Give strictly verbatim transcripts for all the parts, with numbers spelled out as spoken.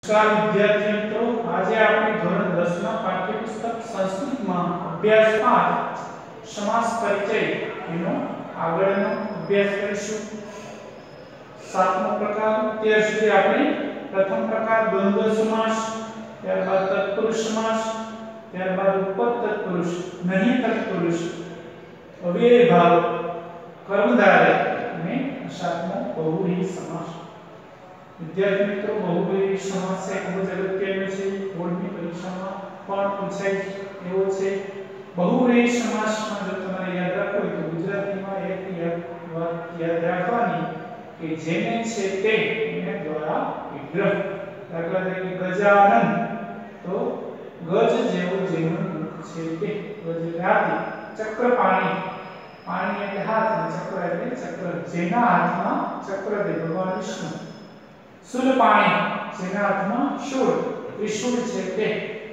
નમસ્કાર વિદ્યાર્થી મિત્રો, આજે આપણે ધોરણ દસ ના પાઠ્યપુસ્તક સંસ્કૃતમાં અભ્યાસ પાંચ સમાસ પરિચય એનો આગળનો અભ્યાસ કરીશું. સાતમો પ્રકાર. ત્યાર સુધી આપણે પ્રથમ પ્રકાર દ્વંદ્વ સમાસ, ત્યારબાદ તત્પુરુષ સમાસ, ત્યારબાદ ઉપપદ તત્પુરુષ, નહીં તત્પુરુષ, અવ્યય ભાવ, કર્મધારય અને સાતમો બહુવ્રીહી સમાસ. વિદ્યાર્થી મિત્રો, બહુવ્રીહી સમાસ છે ખૂબ જ અગત્યનો છે. બોર્ડની પરીક્ષામાં પણ પૂછાય એવો છે. બહુવ્રીહી સમાસમાં જો તમારે યાદ રાખવું હોય તો ગુજરાતીમાં એક વાત યાદ રાખવાની કે જેને છે તે એને દ્વારા વિગ્રહ. દાખલા તરીકે ગજાનન, તો ગજ જેવો જેનું મુખ છે તે ગજ એટલે હાથી. ચક્રપાણી, પાણી એટલે હાથ અને ચક્ર એટલે ચક્ર, જેના હાથમાં ચક્ર છે ભગવાન વિષ્ણુ. શૂલપાણી, જેના હાથમાં શૂળ ત્રિશૂળ છે તે.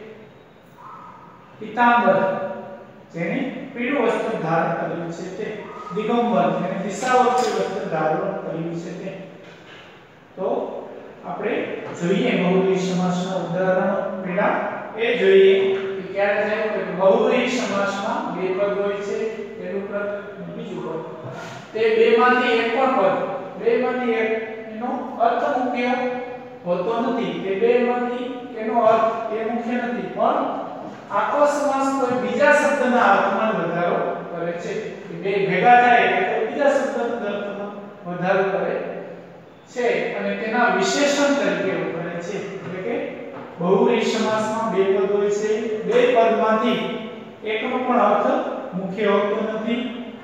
પીતાંબર, જેને પીળું વસ્ત્ર ધારણ કર્યું છે તે. દિગંબર, જેને દિશાવર્તી વસ્ત્ર ધારણ કર્યું છે તે. તો આપણે જોઈએ બહુવ્રીહી સમાસના ઉદાહરણો. પહેલા એ જોઈએ કે ક્યારે થાય કે બહુવ્રીહી સમાસમાં બે પદ હોય છે, પહેલું પદ અને બીજું પદ. તે બેમાંથી એક પણ પદ, બેમાંથી એક એનો અર્થ મુખ્ય હોતો નથી. તે બેમાંથી એનો અર્થ એ મુખ્ય નથી, પણ આખો સમાસ કોઈ બીજા શબ્દના અર્થમાં વધારો કરે છે. બે ભેગા થાય એટલે બીજા શબ્દના અર્થમાં વધારો કરે છે અને તેના વિશેષણ તરીકે વપરાય છે. એટલે કે બહુવ્રીહી સમાસમાં બે પદ હોય છે, બે પદમાંથી એકનો પણ અર્થ મુખ્ય હોતો નથી.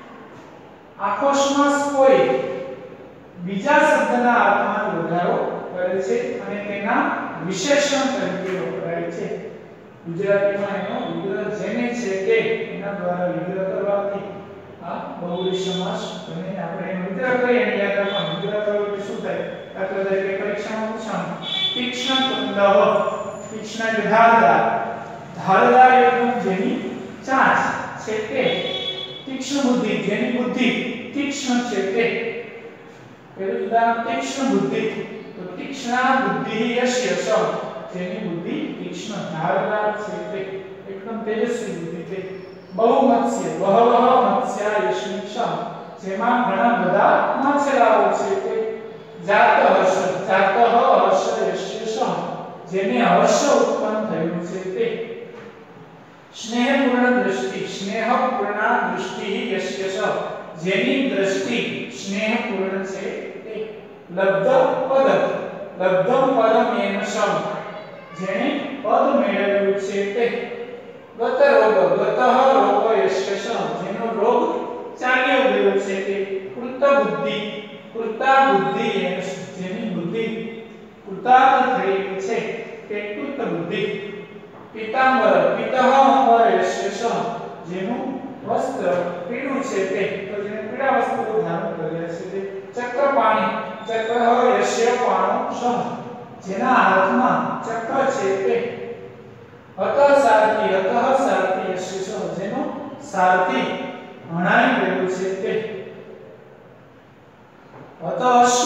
આખો સમાસ કોઈ બીજા શબ્દના અર્થમાં વધારો કરે છે અને તેના વિશેષણ તરીકે વપરાય છે. ગુજરાતીમાં એનો વિગ્રહ જેને છે તે એના દ્વારા વિગ્રહ કરવાથી આ બહુવ્રીહી સમાસ બને. આપણે એનો વિગ્રહ કરીએ અને યાદ રાખવાનું વિગ્રહ કરવો એટલે શું થાય. દાખલા તરીકે પરીક્ષામાં પૂછાનું તીક્ષ્ણ તંદઃ, તીક્ષ્ણ એટલે ધારદાર, ધારદાર એટલે જેની ચાંચ છે તે. તીક્ષ્ણ બુદ્ધિ, જેની બુદ્ધિ તીક્ષ્ણ છે તે. પેલું ઉદાહરણ તીક્ષ્ણ બુદ્ધિ, તો તીક્ષ્ણા બુદ્ધિ યસ્ય સ, જેની બુદ્ધિ તીક્ષ્ણ ધારદાર છે તે, એકદમ તેજસ્વી બુદ્ધિ છે. બહુમત્સ્ય, બહવઃ મત્સ્યા યસ્મિક્ષ, જેમાં ઘણા બધા માછલાઓ છે તે. જાતઃ હર્ષ, જાતઃ હર્ષ યસ્ય સ, જેને હર્ષ ઉત્પન્ન થયું છે તે. સ્નેહપૂર્ણ દૃષ્ટિ, સ્નેહપૂર્ણા દૃષ્ટિ યસ્ય સ, જેની દ્રષ્ટિ સ્નેહપૂર્ણ છે તે. લબ્ધ પદ, લબ્ધમ પદમ યેન સમ, જેણે પદ મેળવ્યું છે તે. ગત રોગ, ગતઃ રોગ યસ્ય સ, જેનો રોગ ચાલ્યો ગયો છે તે. કૃત બુદ્ધિ, કૃતા બુદ્ધિ યેન સ, જેની બુદ્ધિ કૃતાર્થ થઈ છે તે કૃત બુદ્ધિ. પીતાંબર, પિતઃ અંબર યસ્ય સ, જેનું વસ્ત્ર પીળું છે તે, તો જેને પીળા વસ્ત્રો ધારણ કર્યા છે તે. ચક્રપાણી, ચક્ર યસ્ય પાણો સમ, જેના હાથમાં ચક્ર છે તે. હત સારથી, હતઃ સારથી યસ્ય સ, જેનો સારથી હણાઈ ગયો છે તે. હત અશ્વ,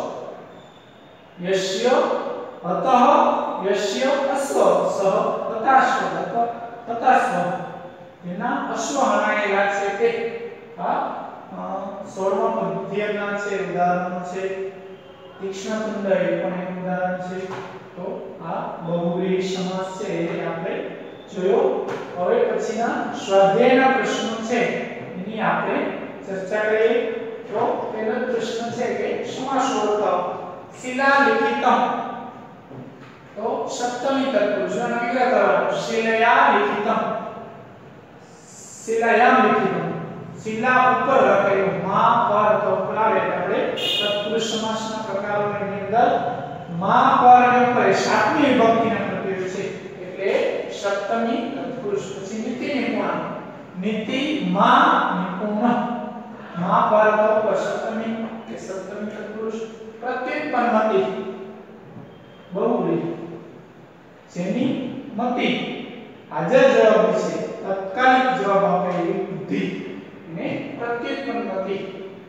યસ્ય હતઃ યસ્ય અશ્વ સહ હતાશ્વ, હતાશ્વ, જેના અશ્વ હણાયેલા છે તે. આ સોળમા પદ્યના છે ઉદાહરણો છે. તીક્ષ્ણ તુંડ એ પણ એક ઉદાહરણ છે. તો આ બહુવ્રીહી સમાસ છે એ આપણે જોયો. હવે પછીના સ્વાધ્યાયના પ્રશ્નો છે એની આપણે ચર્ચા કરીએ. તો પહેલો પ્રશ્ન છે કે સમાસ ઓળખાવો. શિલાલિખિતમ, તો સપ્તમી તત્પુરુષનો વિગ્રહ કરવાનો. શિલયા લિખિતમ, શિલાયામ લિખિતમ, શિલા ઉપર લખેલું. મા પર તો આવે આપણે તત્પુરુષ સમાસના પ્રકારોની અંદર મા પર અને ઉપર સાતમી વિભક્તિના પ્રત્યયો છે એટલે સપ્તમી તત્પુરુષ. પછી નીતિ નિપુણ, નીતિ મા નિપુણ, મા પર તો ઉપર સપ્તમી કે સપ્તમી તત્પુરુષ. પ્રત્યુત્પન્નમતિ, બહુવ્રીહી, જેની મતિ હાજર જવાબ છે, તત્કાલિક જવાબ આપે એવી બુદ્ધિ ને પ્રત્યુત્પન્નમતિ.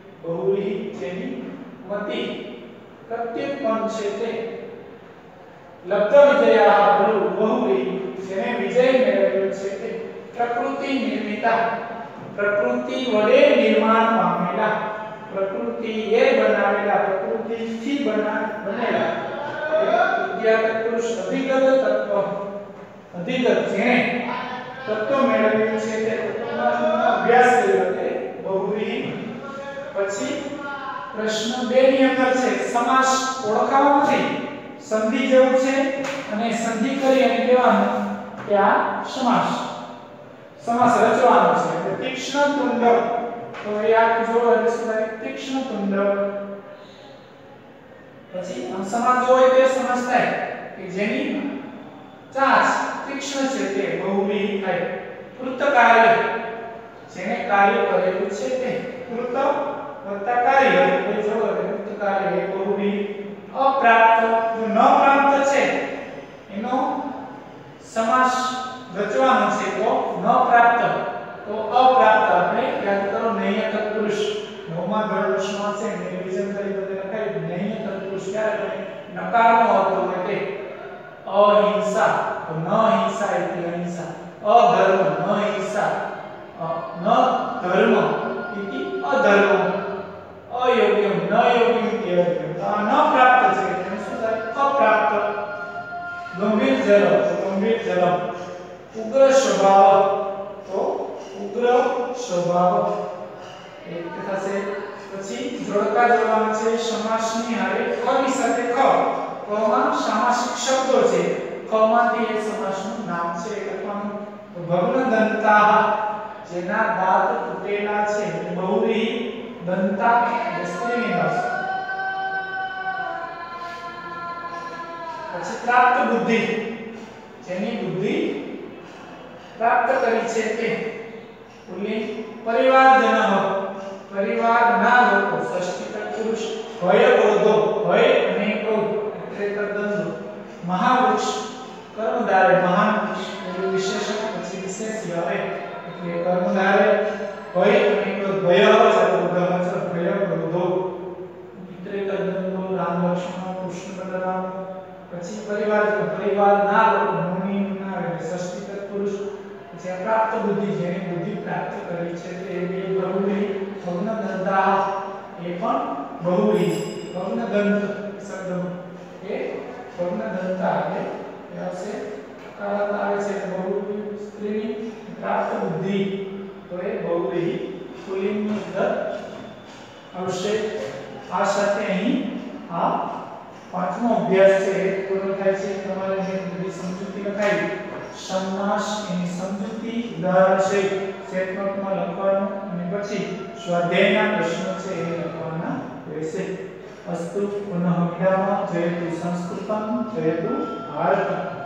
બહુવ્રીહી, જેની મતિ પ્રત્યુત્પન્ન છે તે. લબ્ધ વિજયા બહુવ્રીહી જેને વિજય મેળવ્યો છે તે પ્રકૃતિ નિર્મિતા પ્રકૃતિ વડે નિર્માણ પામેલા પ્રકૃતિએ બનાવેલા પ્રકૃતિથી બનેલા વિદ્યા તત્પુરુષ અધિગત તત્વ અધિગત જેને તત્વ મેળવ્યું છે તે તત્વનો અભ્યાસ કર્યો તે બહુવ્રીહી. પછી પ્રશ્ન બે ની અંદર છે સમાસ ઓળખાવો નથી, સંધિ જેવું છે અને સંધિ કરી અને કહેવાનું કે આ સમાસ સમાસ રચવાનો છે. એટલે તીક્ષ્ણ તુંડ તો એ આ જોડો એટલે શું થાય તીક્ષ્ણ તુંડ. પછી આમ સમાસ હોય તે સમાસ થાય કે જેની ચાચ તીક્ષ્ણ છે તે બહુવ્રીહી થાય. કૃત કાર્ય જેને કાર્ય કરેલું છે તે કૃત વત્તા કાર્ય એટલે જોડો એટલે કૃત કાર્ય એ બહુવ્રીહી. અપ્રાપ્ત જો ન પ્રાપ્ત છે એનો સમાસ રચવાનો છે તો ન પ્રાપ્ત તો અપ્રાપ્ત આપણે યાદ કરો નૈય તત્પુરુષ નવમા ધોરણમાં છે ને રિવિઝન કરી બધે લખાય નૈય તત્પુરુષ ક્યારે બને નકારનો અર્થ હોય તે અહિંસા તો ન હિંસા એટલે અહિંસા અધર્મ ન હિંસા ન ધર્મ એટલે અધર્મ અયોગ્ય ન યોગ્ય કહેવાય ન પ્રાપ્ત છે એટલે શું થાય અપ્રાપ્ત. ગંભીર જલમ ગંભીર જલમ ઉગ્ર સ્વભાવ તો ઉગ્ર સ્વભાવ એક થશે. પછી જોડકા જોડવાના છે સમાસની હારે ખ ની સાથે ખ ખ માં સામાસિક શબ્દો છે ખ માંથી એ સમાસનું નામ છે લખવાનું. ભગ્ન દંતા જેના દાંત તૂટેલા છે બહુવ્રીહી દંતા સ્ત્રીની ભાષા. પછી પ્રાપ્ત બુદ્ધિ જેની બુદ્ધિ પ્રાપ્ત કરી છે તે પુલ્લિંગ. પરિવારજન પરિવારના લોકો ષષ્ઠી તત્પુરુષ. ભય ક્રોધો ભય અને ક્રોધ એટલે તદ્દંડ. મહાવૃક્ષ કર્મધારે મહાન વૃક્ષ એટલે વિશેષણ. પછી વિશેષ્ય હવે એટલે કર્મધારે ભય અને ક્રોધ ભય છે ક્રોધ છે ભય ક્રોધો. મિત્રે તદ્દંડો રામ લક્ષ્મણ કૃષ્ણ બલરામ. પછી પરિવાર પરિવારના લોકો મુનિ મુના એટલે ષષ્ઠી તત્પુરુષ. જે પ્રાપ્ત બુદ્ધિ જેની બુદ્ધિ પ્રાપ્ત કરી છે તે બે બહુવ્રીહી. ભગ્ન દંતા એ પણ બહુવ્રીહી. ભગ્ન દંત શબ્દ એ ભગ્ન દંતા એટલે એ આવશે કાળત આવે છે બહુવ્રીહી સ્ત્રીની. પ્રાપ્ત બુદ્ધિ તો એ બહુવ્રીહી પુલ્લિંગની અંદર આવશે. આ સાથે અહીં આ પાંચમો અભ્યાસ છે એ પૂરો થાય છે. તમારે જે બધી સમજૂતી લખાઈ સમાસ એની સમજૂતી ઉદાહરણ છે સ્ટેટમેન્ટમાં લખવાનું અને પછી સ્વાધ્યાયના પ્રશ્નો છે એ લખવાના રહેશે. અસ્તુ પુનઃ વિરામઃ. જયતુ સંસ્કૃતમ જયતુ ભારતમ.